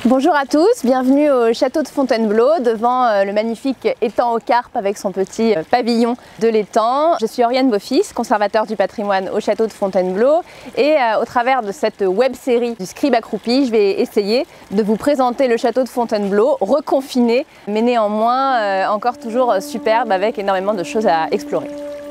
Bonjour à tous, bienvenue au château de Fontainebleau, devant le magnifique étang aux carpes avec son petit pavillon de l'étang. Je suis Oriane Beaufils, conservateur du patrimoine au château de Fontainebleau, et au travers de cette web-série du Scribe accroupi, je vais essayer de vous présenter le château de Fontainebleau, reconfiné, mais néanmoins encore toujours superbe avec énormément de choses à explorer.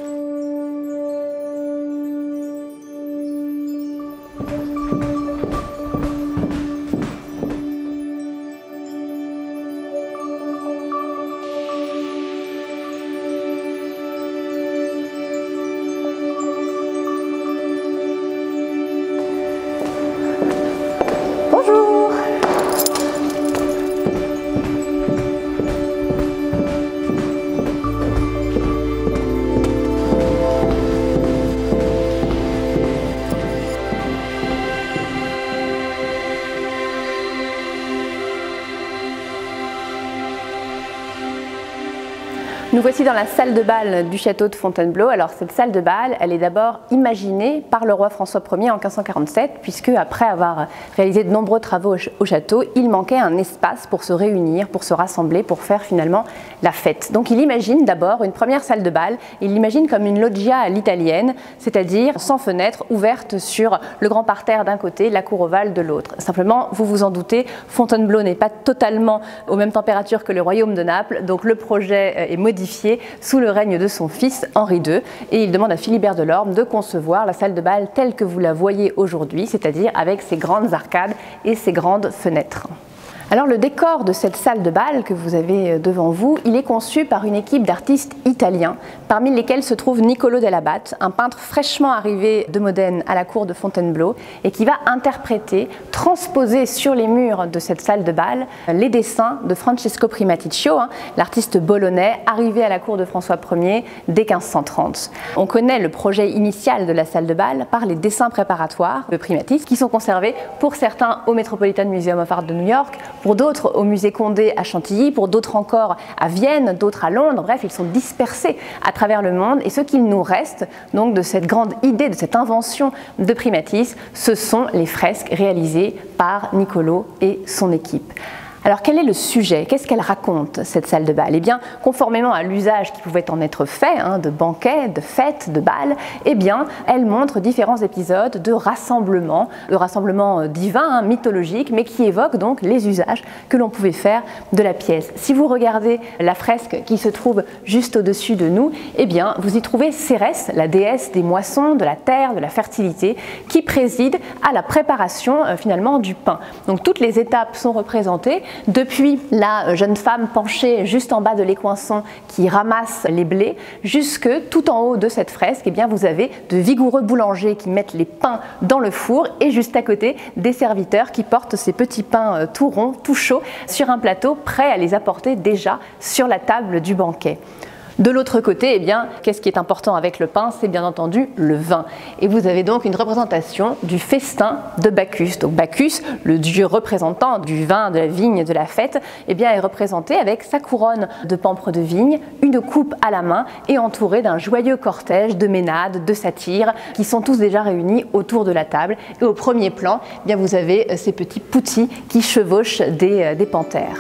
Nous voici dans la salle de bal du château de Fontainebleau. Alors cette salle de bal, elle est d'abord imaginée par le roi François Ier en 1547, puisque après avoir réalisé de nombreux travaux au château, il manquait un espace pour se réunir, pour se rassembler, pour faire finalement la fête. Donc il imagine d'abord une première salle de bal, il l'imagine comme une loggia à l'italienne, c'est-à-dire sans fenêtre, ouverte sur le grand parterre d'un côté, la cour ovale de l'autre. Simplement, vous vous en doutez, Fontainebleau n'est pas totalement aux mêmes températures que le royaume de Naples, donc le projet est modifié sous le règne de son fils Henri II, et il demande à Philibert Delorme de concevoir la salle de bal telle que vous la voyez aujourd'hui, c'est-à-dire avec ses grandes arcades et ses grandes fenêtres. Alors le décor de cette salle de bal que vous avez devant vous, il est conçu par une équipe d'artistes italiens, parmi lesquels se trouve Niccolò dell'Abate, un peintre fraîchement arrivé de Modène à la cour de Fontainebleau et qui va interpréter, transposer sur les murs de cette salle de bal les dessins de Francesco Primaticcio, l'artiste bolonais arrivé à la cour de François Ier dès 1530. On connaît le projet initial de la salle de bal par les dessins préparatoires de Primatis qui sont conservés pour certains au Metropolitan Museum of Art de New York, pour d'autres au musée Condé à Chantilly, pour d'autres encore à Vienne, d'autres à Londres. Bref, ils sont dispersés à travers le monde, et ce qu'il nous reste donc de cette grande idée, de cette invention de Primatis, ce sont les fresques réalisées par Niccolò et son équipe. Alors quel est le sujet? Qu'est-ce qu'elle raconte, cette salle de bal? Eh bien, conformément à l'usage qui pouvait en être fait, de banquets, de fêtes, de bals, eh bien, elle montre différents épisodes de rassemblements divins, mythologiques, mais qui évoquent donc les usages que l'on pouvait faire de la pièce. Si vous regardez la fresque qui se trouve juste au-dessus de nous, eh bien, vous y trouvez Cérès, la déesse des moissons, de la terre, de la fertilité, qui préside à la préparation finalement du pain. Donc toutes les étapes sont représentées, depuis la jeune femme penchée juste en bas de l'écoinçon qui ramasse les blés, jusque tout en haut de cette fresque, eh bien, vous avez de vigoureux boulangers qui mettent les pains dans le four, et juste à côté des serviteurs qui portent ces petits pains tout ronds, tout chauds sur un plateau, prêts à les apporter déjà sur la table du banquet. De l'autre côté, eh bien, qu'est-ce qui est important avec le pain? C'est bien entendu le vin. Et vous avez donc une représentation du festin de Bacchus. Donc Bacchus, le dieu représentant du vin, de la vigne, de la fête, eh bien, est représenté avec sa couronne de pampres de vigne, une coupe à la main et entouré d'un joyeux cortège de ménades, de satyres, qui sont tous déjà réunis autour de la table. Et au premier plan, eh bien, vous avez ces petits poutis qui chevauchent des panthères.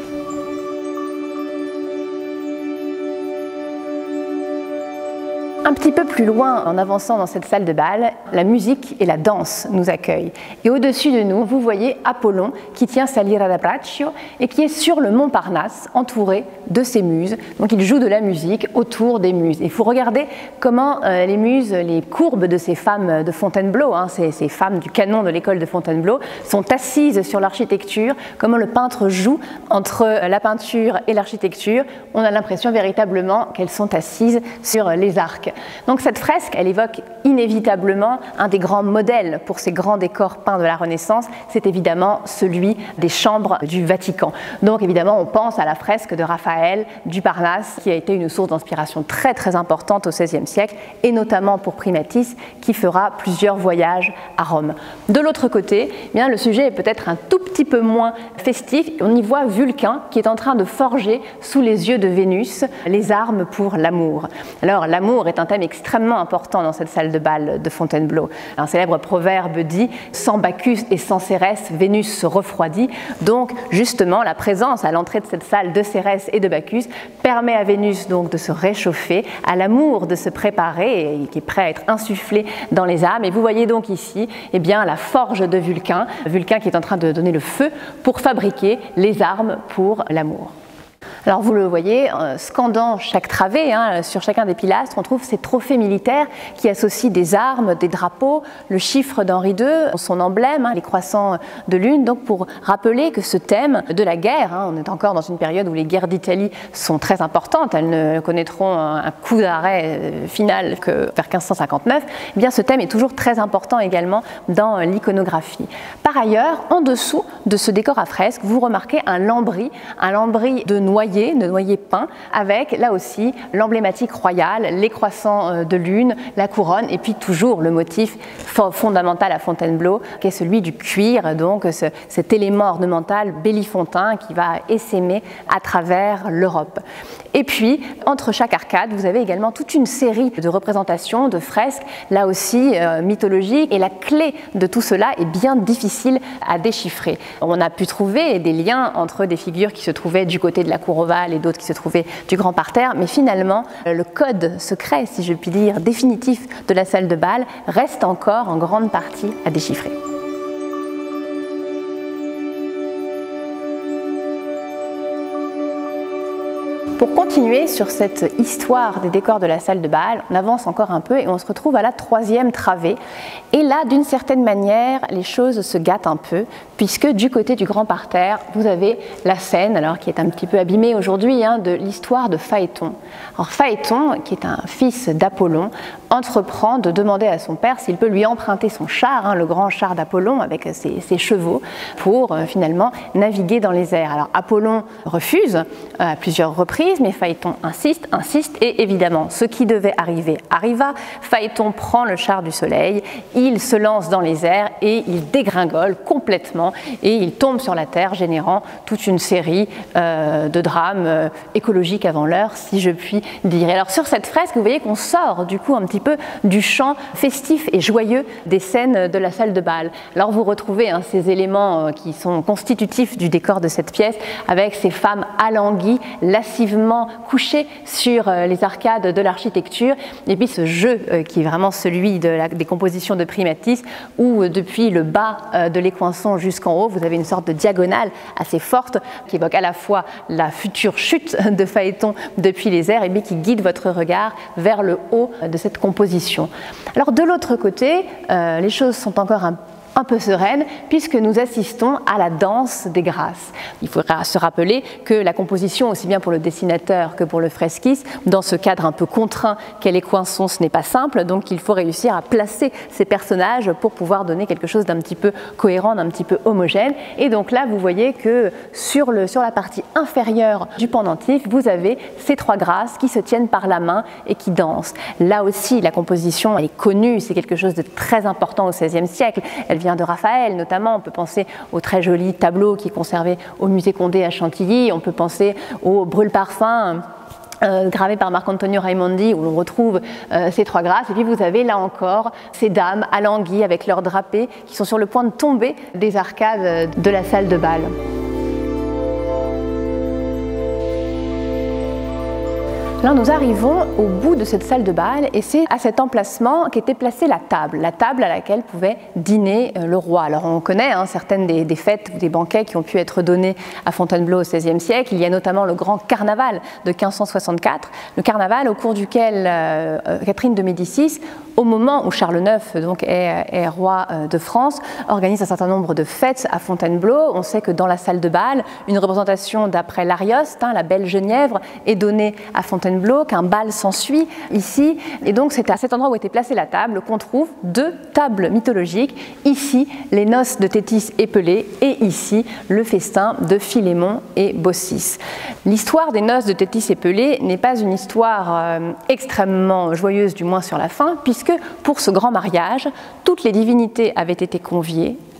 Un petit peu plus loin, en avançant dans cette salle de bal, la musique et la danse nous accueillent. Et au-dessus de nous, vous voyez Apollon qui tient sa lyra da braccio et qui est sur le mont Parnasse, entouré de ses muses. Donc il joue de la musique autour des muses. Et il faut regarder comment les muses, les courbes de ces femmes de Fontainebleau, ces femmes du canon de l'école de Fontainebleau, sont assises sur l'architecture, comment le peintre joue entre la peinture et l'architecture. On a l'impression véritablement qu'elles sont assises sur les arcs. Donc cette fresque, elle évoque inévitablement un des grands modèles pour ces grands décors peints de la Renaissance, c'est évidemment celui des chambres du Vatican. Donc évidemment, on pense à la fresque de Raphaël du Parnasse, qui a été une source d'inspiration très très importante au XVIe siècle, et notamment pour Primatis, qui fera plusieurs voyages à Rome. De l'autre côté, eh bien, le sujet est peut-être un tout petit peu moins festif. On y voit Vulcain qui est en train de forger sous les yeux de Vénus les armes pour l'amour. Alors l'amour est un un thème extrêmement important dans cette salle de bal de Fontainebleau. Un célèbre proverbe dit « Sans Bacchus et sans Cérès, Vénus se refroidit ». Donc justement, la présence à l'entrée de cette salle de Cérès et de Bacchus permet à Vénus donc de se réchauffer, à l'amour de se préparer et qui est prêt à être insufflé dans les âmes. Et vous voyez donc ici eh bien, la forge de Vulcain, Vulcain qui est en train de donner le feu pour fabriquer les armes pour l'amour. Alors vous le voyez, scandant chaque travée, sur chacun des pilastres, on trouve ces trophées militaires qui associent des armes, des drapeaux, le chiffre d'Henri II, son emblème, les croissants de lune, donc pour rappeler que ce thème de la guerre, on est encore dans une période où les guerres d'Italie sont très importantes, elles ne connaîtront un coup d'arrêt final que vers 1559, eh bien ce thème est toujours très important également dans l'iconographie. Par ailleurs, en dessous de ce décor à fresque, vous remarquez un lambris de noyer peint, avec là aussi l'emblématique royale, les croissants de lune, la couronne, et puis toujours le motif fondamental à Fontainebleau, qui est celui du cuir, donc cet élément ornemental bellifontain qui va essaimer à travers l'Europe. Et puis, entre chaque arcade, vous avez également toute une série de représentations, de fresques, là aussi mythologiques, et la clé de tout cela est bien difficile à déchiffrer. On a pu trouver des liens entre des figures qui se trouvaient du côté de la cour ovale et d'autres qui se trouvaient du grand parterre, mais finalement, le code secret, si je puis dire, définitif de la salle de bal reste encore en grande partie à déchiffrer. Pour continuer sur cette histoire des décors de la salle de bal, on avance encore un peu et on se retrouve à la troisième travée. Et là, d'une certaine manière, les choses se gâtent un peu, puisque du côté du grand parterre, vous avez la scène, alors qui est un petit peu abîmée aujourd'hui, de l'histoire de Phaéton. Alors Phaéton, qui est un fils d'Apollon, entreprend de demander à son père s'il peut lui emprunter son char, le grand char d'Apollon avec ses chevaux, pour finalement naviguer dans les airs. Alors Apollon refuse à plusieurs reprises, mais Phaéton insiste, et évidemment, ce qui devait arriver arriva. Phaéton prend le char du soleil, il se lance dans les airs et il dégringole complètement et il tombe sur la terre, générant toute une série de drames écologiques avant l'heure, si je puis dire. Alors sur cette fresque, vous voyez qu'on sort du coup un petit peu du champ festif et joyeux des scènes de la salle de bal. Alors vous retrouvez ces éléments qui sont constitutifs du décor de cette pièce, avec ces femmes alanguies, lascivement couchées sur les arcades de l'architecture, et puis ce jeu qui est vraiment celui des compositions de Primatis, où depuis le bas de l'écoinçon jusqu'en haut, vous avez une sorte de diagonale assez forte qui évoque à la fois la future chute de Phaéton depuis les airs, et bien qui guide votre regard vers le haut de cette composition. Alors de l'autre côté, les choses sont encore un peu sereine, puisque nous assistons à la danse des grâces. Il faudra se rappeler que la composition, aussi bien pour le dessinateur que pour le fresquiste, dans ce cadre un peu contraint qu'est l'écoinçon, ce n'est pas simple, donc il faut réussir à placer ces personnages pour pouvoir donner quelque chose d'un petit peu cohérent, d'un petit peu homogène. Et donc là, vous voyez que sur la partie inférieure du pendentif, vous avez ces trois grâces qui se tiennent par la main et qui dansent. Là aussi, la composition elle est connue, c'est quelque chose de très important au XVIe siècle. Elle vient de Raphaël, notamment. On peut penser au très joli tableau qui est conservé au musée Condé à Chantilly. On peut penser au brûle-parfum gravé par Marc-Antonio Raimondi, où l'on retrouve ces trois grâces. Et puis vous avez là encore ces dames alanguies avec leurs drapés qui sont sur le point de tomber des arcades de la salle de bal. Là, nous arrivons au bout de cette salle de bal et c'est à cet emplacement qu'était placée la table à laquelle pouvait dîner le roi. Alors on connaît certaines des fêtes ou des banquets qui ont pu être donnés à Fontainebleau au XVIe siècle. Il y a notamment le grand carnaval de 1564, le carnaval au cours duquel Catherine de Médicis, au moment où Charles IX donc, est roi de France, organise un certain nombre de fêtes à Fontainebleau. On sait que dans la salle de bal, une représentation d'après l'Arioste, la Belle Genièvre, est donnée à Fontainebleau, qu'un bal s'ensuit ici. Et donc c'est à cet endroit où était placée la table qu'on trouve deux tables mythologiques. Ici, les noces de Thétis et Pelée, et ici, le festin de Philémon et Baucis. L'histoire des noces de Thétis et Pelée n'est pas une histoire extrêmement joyeuse, du moins sur la fin, puisque pour ce grand mariage, toutes les divinités avaient été conviées,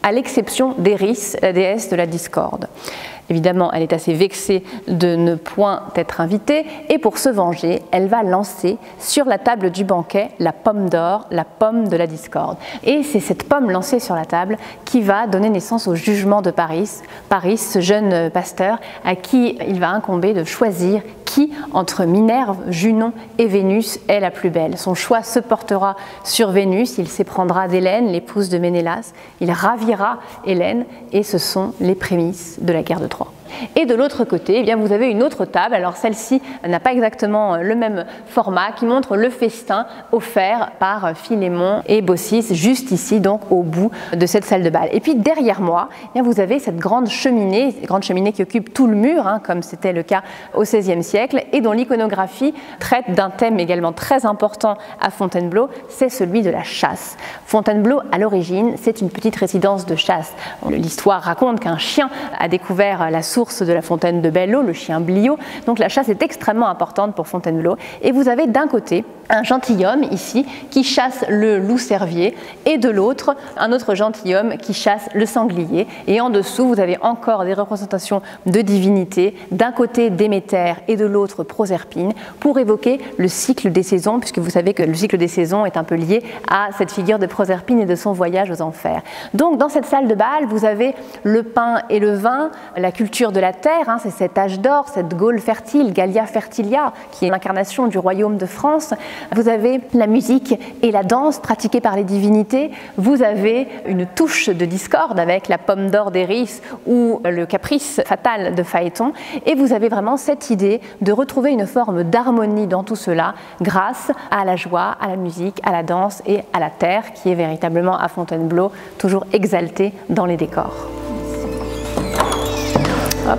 à l'exception d'Eris, la déesse de la discorde. Évidemment, elle est assez vexée de ne point être invitée et pour se venger, elle va lancer sur la table du banquet la pomme d'or, la pomme de la discorde. Et c'est cette pomme lancée sur la table qui va donner naissance au jugement de Paris. Paris, ce jeune pasteur à qui il va incomber de choisir qui, entre Minerve, Junon et Vénus, est la plus belle. Son choix se portera sur Vénus, il s'éprendra d'Hélène, l'épouse de Ménélas, il ravira Hélène et ce sont les prémices de la guerre de Troie. Et de l'autre côté, eh bien, vous avez une autre table, alors celle-ci n'a pas exactement le même format, qui montre le festin offert par Philémon et Baucis, juste ici, donc au bout de cette salle de bal. Et puis derrière moi, eh bien, vous avez cette grande cheminée qui occupe tout le mur, hein, comme c'était le cas au XVIe siècle, et dont l'iconographie traite d'un thème également très important à Fontainebleau, c'est celui de la chasse. Fontainebleau, à l'origine, c'est une petite résidence de chasse. L'histoire raconte qu'un chien a découvert la source de la fontaine de Belle-Eau, le chien Bliot. Donc la chasse est extrêmement importante pour Fontainebleau. Et vous avez d'un côté un gentilhomme ici qui chasse le loup-cervier et de l'autre un autre gentilhomme qui chasse le sanglier. Et en dessous vous avez encore des représentations de divinités, d'un côté Déméter et de l'autre Proserpine, pour évoquer le cycle des saisons, puisque vous savez que le cycle des saisons est un peu lié à cette figure de Proserpine et de son voyage aux enfers. Donc dans cette salle de bal, vous avez le pain et le vin, la culture de la terre, hein, c'est cet âge d'or, cette Gaule fertile, Gallia Fertilia, qui est l'incarnation du royaume de France. Vous avez la musique et la danse pratiquées par les divinités. Vous avez une touche de discorde avec la pomme d'or d'Eris ou le caprice fatal de Phaéton. Et vous avez vraiment cette idée de retrouver une forme d'harmonie dans tout cela grâce à la joie, à la musique, à la danse et à la terre qui est véritablement à Fontainebleau toujours exaltée dans les décors. Hop.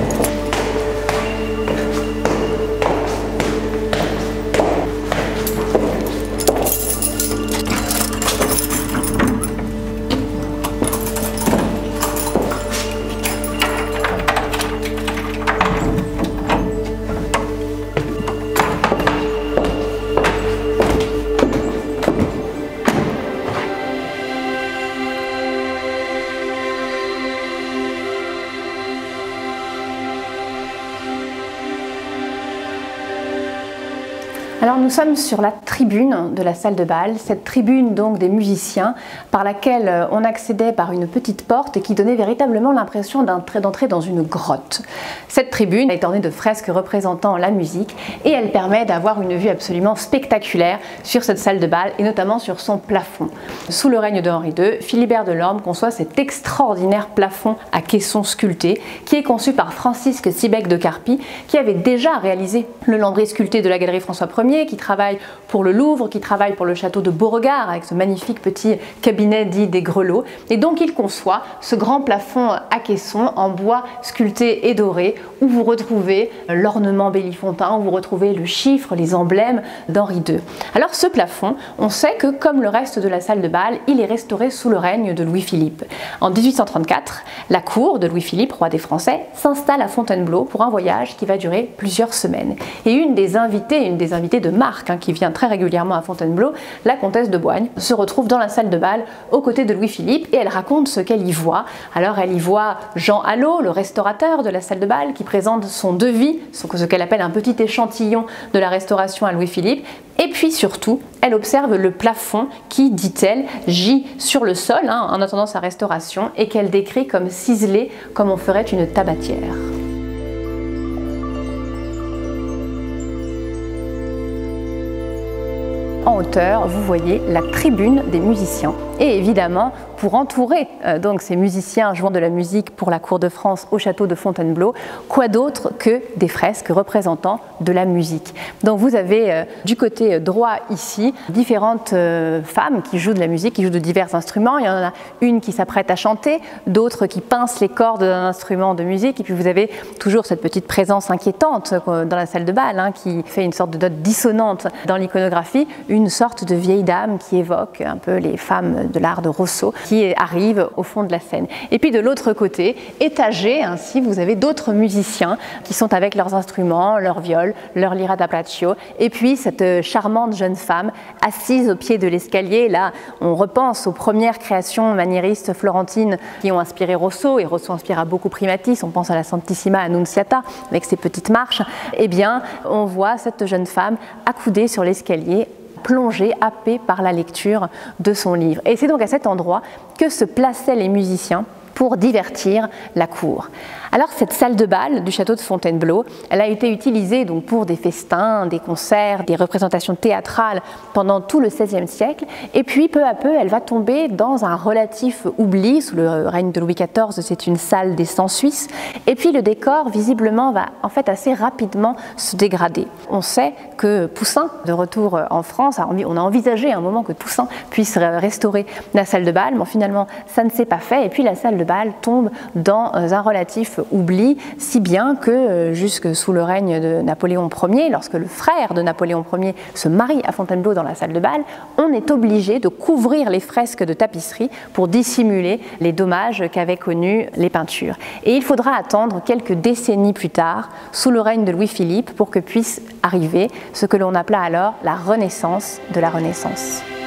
Alors nous sommes sur la tribune de la salle de bal, cette tribune donc des musiciens par laquelle on accédait par une petite porte et qui donnait véritablement l'impression d'entrer dans une grotte. Cette tribune est ornée de fresques représentant la musique et elle permet d'avoir une vue absolument spectaculaire sur cette salle de bal et notamment sur son plafond. Sous le règne de Henri II, Philibert Delorme conçoit cet extraordinaire plafond à caisson sculpté qui est conçu par Francisque Siebeck de Carpi qui avait déjà réalisé le lambris sculpté de la galerie François Ier, qui travaille pour le Louvre, qui travaille pour le château de Beauregard avec ce magnifique petit cabinet dit des grelots. Et donc il conçoit ce grand plafond à caisson en bois sculpté et doré où vous retrouvez l'ornement Bélifontain, où vous retrouvez le chiffre, les emblèmes d'Henri II. Alors ce plafond, on sait que comme le reste de la salle de bal, il est restauré sous le règne de Louis-Philippe. En 1834, la cour de Louis-Philippe, roi des Français, s'installe à Fontainebleau pour un voyage qui va durer plusieurs semaines. Et une des invitées de marque qui vient très régulièrement à Fontainebleau, la comtesse de Boigne, se retrouve dans la salle de bal aux côtés de Louis-Philippe et elle raconte ce qu'elle y voit. Alors elle y voit Jean Hallot, le restaurateur de la salle de bal, qui présente son devis, ce qu'elle appelle un petit échantillon de la restauration à Louis-Philippe. Et puis surtout, elle observe le plafond qui, dit-elle, gît sur le sol en attendant sa restauration et qu'elle décrit comme ciselé, comme on ferait une tabatière. En hauteur, vous voyez la tribune des musiciens. Et évidemment, pour entourer donc ces musiciens jouant de la musique pour la cour de France au château de Fontainebleau, quoi d'autre que des fresques représentant de la musique. Donc vous avez du côté droit ici différentes femmes qui jouent de la musique, qui jouent de divers instruments. Il y en a une qui s'apprête à chanter, d'autres qui pincent les cordes d'un instrument de musique. Et puis vous avez toujours cette petite présence inquiétante dans la salle de bal qui fait une sorte de note dissonante dans l'iconographie, une sorte de vieille dame qui évoque un peu les femmes de l'art de Rousseau, qui arrive au fond de la scène. Et puis de l'autre côté, étagés ainsi, vous avez d'autres musiciens qui sont avec leurs instruments, leur viol, leur lira da braccio, et puis cette charmante jeune femme assise au pied de l'escalier. Là, on repense aux premières créations maniéristes florentines qui ont inspiré Rosso, et Rosso inspira beaucoup Primatis, on pense à la Santissima Annunziata avec ses petites marches. Eh bien, on voit cette jeune femme accoudée sur l'escalier, plongée, happée par la lecture de son livre. Et c'est donc à cet endroit que se plaçaient les musiciens pour divertir la cour. Alors cette salle de bal du château de Fontainebleau, elle a été utilisée donc pour des festins, des concerts, des représentations théâtrales pendant tout le XVIe siècle, et puis peu à peu elle va tomber dans un relatif oubli. Sous le règne de Louis XIV, c'est une salle des Cent Suisses, et puis le décor visiblement va en fait assez rapidement se dégrader. On sait que Poussin, de retour en France, on a envisagé à un moment que Poussin puisse restaurer la salle de bal, mais finalement ça ne s'est pas fait, et puis la salle de bal tombe dans un relatif oubli, si bien que jusque sous le règne de Napoléon Ier, lorsque le frère de Napoléon Ier se marie à Fontainebleau dans la salle de bal, on est obligé de couvrir les fresques de tapisserie pour dissimuler les dommages qu'avaient connus les peintures. Et il faudra attendre quelques décennies plus tard, sous le règne de Louis-Philippe, pour que puisse arriver ce que l'on appela alors la Renaissance de la Renaissance.